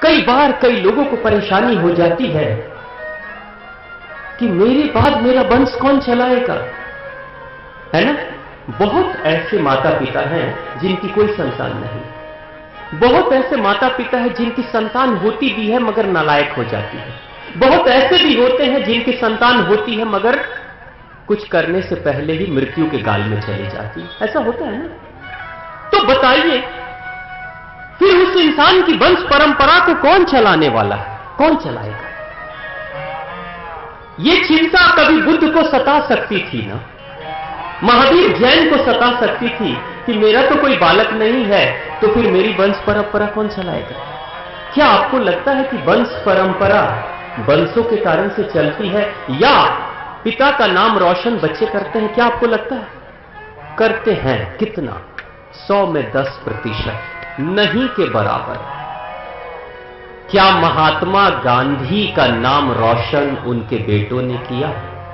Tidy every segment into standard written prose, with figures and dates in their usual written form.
कई बार कई लोगों को परेशानी हो जाती है कि मेरे बाद मेरा वंश कौन चलाएगा, है ना। बहुत ऐसे माता पिता हैं जिनकी कोई संतान नहीं, बहुत ऐसे माता पिता हैं जिनकी संतान होती भी है मगर नालायक हो जाती है, बहुत ऐसे भी होते हैं जिनकी संतान होती है मगर कुछ करने से पहले ही मृत्यु के गाल में चली जाती है। ऐसा होता है ना। तो बताइए फिर उस इंसान की वंश परंपरा को कौन चलाने वाला है, कौन चलाएगा। ये चिंता कभी बुद्ध को सता सकती थी ना, महावीर जैन को सता सकती थी कि मेरा तो कोई बालक नहीं है, तो फिर मेरी वंश परंपरा कौन चलाएगा। क्या आपको लगता है कि वंश परंपरा वंशों के कारण से चलती है या पिता का नाम रोशन बच्चे करते हैं? क्या आपको लगता है? करते हैं। कितना? 100 में 10%, नहीं के बराबर। क्या महात्मा गांधी का नाम रोशन उनके बेटों ने किया?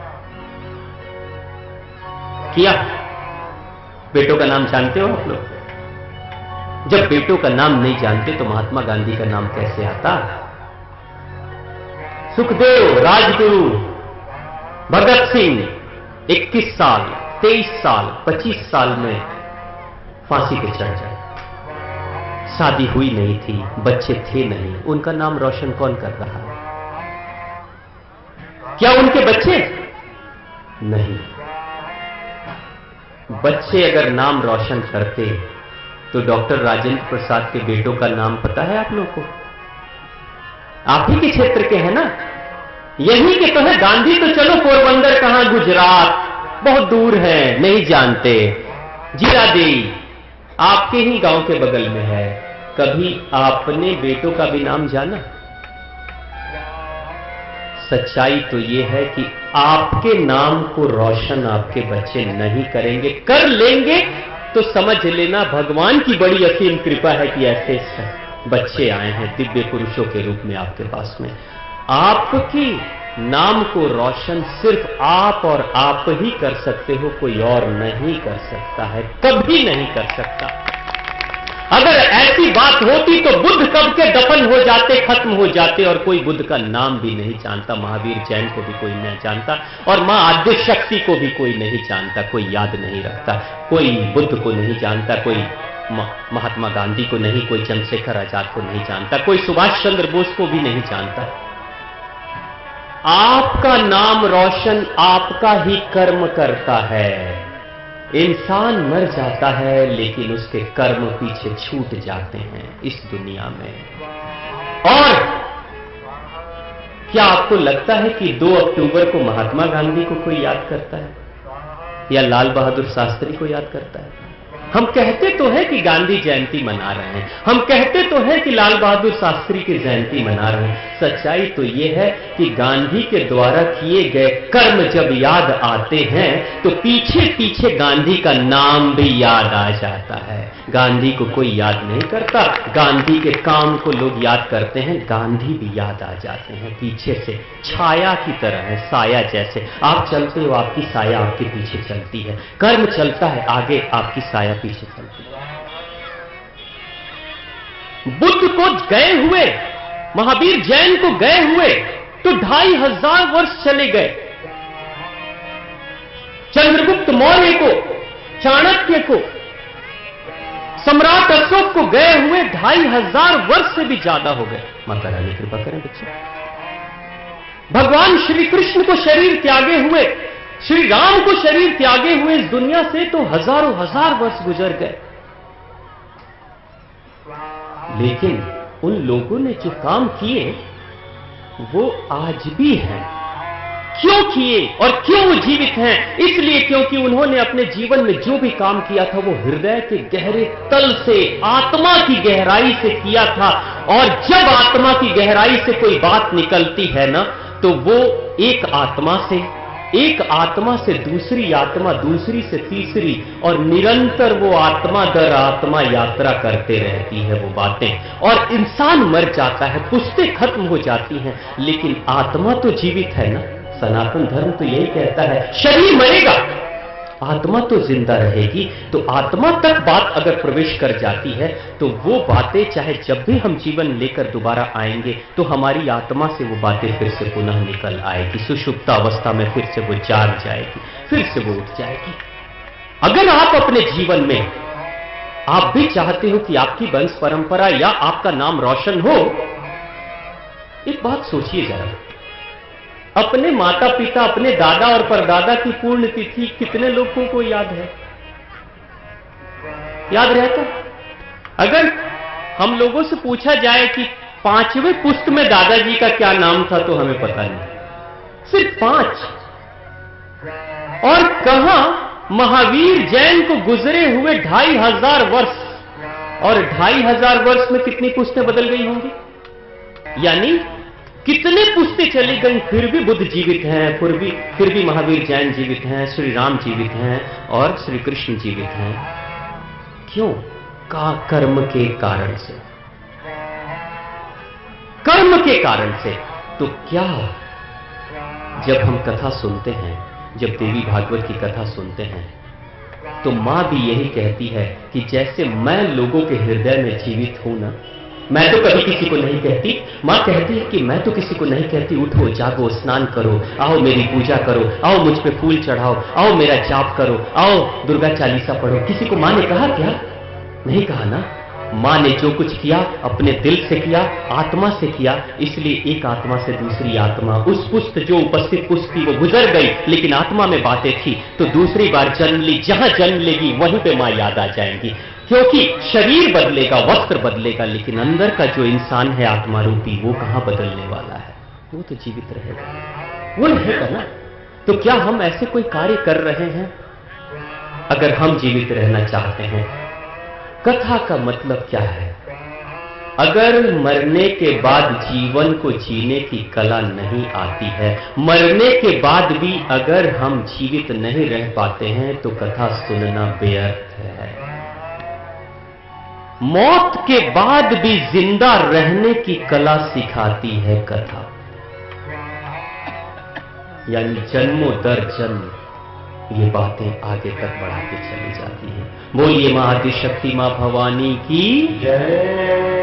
किया? बेटों का नाम जानते हो आप लोग? जब बेटों का नाम नहीं जानते तो महात्मा गांधी का नाम कैसे आता? सुखदेव, राजगुरु, भगत सिंह 21 साल, 23 साल, 25 साल में फांसी पे चढ़ जाए। शादी हुई नहीं थी, बच्चे थे नहीं, उनका नाम रोशन कौन कर रहा है? क्या उनके बच्चे? नहीं। बच्चे अगर नाम रोशन करते तो डॉक्टर राजेंद्र प्रसाद के बेटों का नाम पता है आप लोग को? आप ही के क्षेत्र के हैं ना, यही के तो है। गांधी तो चलो पोरबंदर कहां, गुजरात, बहुत दूर है, नहीं जानते। जीरादेई आपके ही गांव के बगल में है। कभी आपने बेटों का भी नाम जाना? सच्चाई तो यह है कि आपके नाम को रोशन आपके बच्चे नहीं करेंगे। कर लेंगे तो समझ लेना भगवान की बड़ी असीम कृपा है कि ऐसे बच्चे आए हैं दिव्य पुरुषों के रूप में आपके पास में। आपकी नाम को रोशन सिर्फ आप और आप ही कर सकते हो, कोई और नहीं कर सकता है, कभी नहीं कर सकता। अगर ऐसी बात होती तो बुद्ध कब के दफन हो जाते, खत्म हो जाते, और कोई बुद्ध का नाम भी नहीं जानता, महावीर जैन को भी कोई नहीं जानता, और मां आद्य शक्ति को भी कोई नहीं जानता, कोई याद नहीं रखता, कोई बुद्ध को नहीं जानता, कोई महात्मा गांधी को नहीं, कोई चंद्रशेखर आजाद को नहीं जानता, कोई सुभाष चंद्र बोस को भी नहीं जानता। आपका नाम रोशन आपका ही कर्म करता है। इंसान मर जाता है लेकिन उसके कर्म पीछे छूट जाते हैं इस दुनिया में। और क्या आपको लगता है कि 2 अक्टूबर को महात्मा गांधी को कोई याद करता है या लाल बहादुर शास्त्री को याद करता है? हम कहते तो हैं कि गांधी जयंती मना रहे हैं, हम कहते तो हैं कि लाल बहादुर शास्त्री की जयंती मना रहे हैं। सच्चाई तो यह है कि गांधी के द्वारा किए गए कर्म जब याद आते हैं तो पीछे पीछे गांधी का नाम भी याद आ जाता है। गांधी को कोई याद नहीं करता, गांधी के काम को लोग याद करते हैं, गांधी भी याद आ जाते हैं पीछे से, छाया की तरह है, साया जैसे। आप चलते हो, आपकी साया आपके पीछे चलती है, कर्म चलता है आगे, आपकी साया पीछे चलती है। बुद्ध को गए हुए, महावीर जैन को गए हुए तो 2500 वर्ष चले गए। चंद्रगुप्त मौर्य को, चाणक्य को, सम्राट अशोक को गए हुए 2500 वर्ष से भी ज्यादा हो गए। माता रानी कृपा करें बच्चे। भगवान श्री कृष्ण को शरीर त्यागे हुए, श्री राम को शरीर त्यागे हुए इस दुनिया से तो हजारों हजार वर्ष गुजर गए। लेकिन उन लोगों ने जो काम किए वो आज भी हैं। क्यों किए और क्यों वो जीवित हैं? इसलिए क्योंकि उन्होंने अपने जीवन में जो भी काम किया था वो हृदय के गहरे तल से, आत्मा की गहराई से किया था। और जब आत्मा की गहराई से कोई बात निकलती है ना, तो वो एक आत्मा से दूसरी आत्मा, दूसरी से तीसरी, और निरंतर वो आत्मा दर आत्मा यात्रा करते रहती है वो बातें। और इंसान मर जाता है, पुश्तें खत्म हो जाती हैं, लेकिन आत्मा तो जीवित है ना। सनातन धर्म तो यही कहता है शरीर मरेगा, आत्मा तो जिंदा रहेगी। तो आत्मा तक बात अगर प्रवेश कर जाती है तो वो बातें चाहे जब भी हम जीवन लेकर दोबारा आएंगे तो हमारी आत्मा से वो बातें फिर से पुनः निकल आएगी, सुषुप्त अवस्था में फिर से वो जाग जाएगी, फिर से वो उठ जाएगी। अगर आप अपने जीवन में आप भी चाहते हो कि आपकी वंश परंपरा या आपका नाम रोशन हो, एक बात सोचिए जरा, अपने माता पिता, अपने दादा और परदादा की पूर्ण तिथि कितने लोगों को याद है? याद रहता? अगर हम लोगों से पूछा जाए कि 5वें पुस्त में दादाजी का क्या नाम था तो हमें पता नहीं, सिर्फ 5। और कहां महावीर जैन को गुजरे हुए 2500 वर्ष, और 2500 वर्ष में कितनी पुस्तें बदल गई होंगी? यानी कितने पुस्तें चली गई, फिर भी बुद्ध जीवित हैं, फिर भी महावीर जैन जीवित हैं, श्री राम जीवित हैं और श्री कृष्ण जीवित हैं। क्यों? कर्म के कारण से, कर्म के कारण से। तो क्या जब हम कथा सुनते हैं, जब देवी भागवत की कथा सुनते हैं, तो मां भी यही कहती है कि जैसे मैं लोगों के हृदय में जीवित हूं ना, मैं तो कभी किसी को नहीं कहती, मां कहती है कि मैं तो किसी को नहीं कहती, उठो जागो स्नान करो, आओ मेरी पूजा करो, आओ मुझ पे फूल चढ़ाओ, आओ मेरा जाप करो, आओ दुर्गा चालीसा पढ़ो। किसी को मां ने कहा क्या? नहीं कहा ना। मां ने जो कुछ किया अपने दिल से किया, आत्मा से किया, इसलिए एक आत्मा से दूसरी आत्मा, उस पुस्त जो उपस्थित पुस्त थी वो गुजर गई, लेकिन आत्मा में बातें थी तो दूसरी बार जन्म ली, जहां जन्म लेगी वहीं पे मां याद आ जाएंगी। क्योंकि शरीर बदलेगा, वस्त्र बदलेगा, लेकिन अंदर का जो इंसान है आत्मा रूपी, वो कहां बदलने वाला है? वो तो जीवित रहेगा, वो रहेगा ना। तो क्या हम ऐसे कोई कार्य कर रहे हैं? अगर हम जीवित रहना चाहते हैं, कथा का मतलब क्या है? अगर मरने के बाद जीवन को जीने की कला नहीं आती है, मरने के बाद भी अगर हम जीवित नहीं रह पाते हैं, तो कथा सुनना व्यर्थ है। मौत के बाद भी जिंदा रहने की कला सिखाती है कथा, यानी जन्मों दर जन्म ये बातें आगे तक बढ़ाती चली जाती हैं। बोलिए मां आदिशक्ति मां भवानी की जय।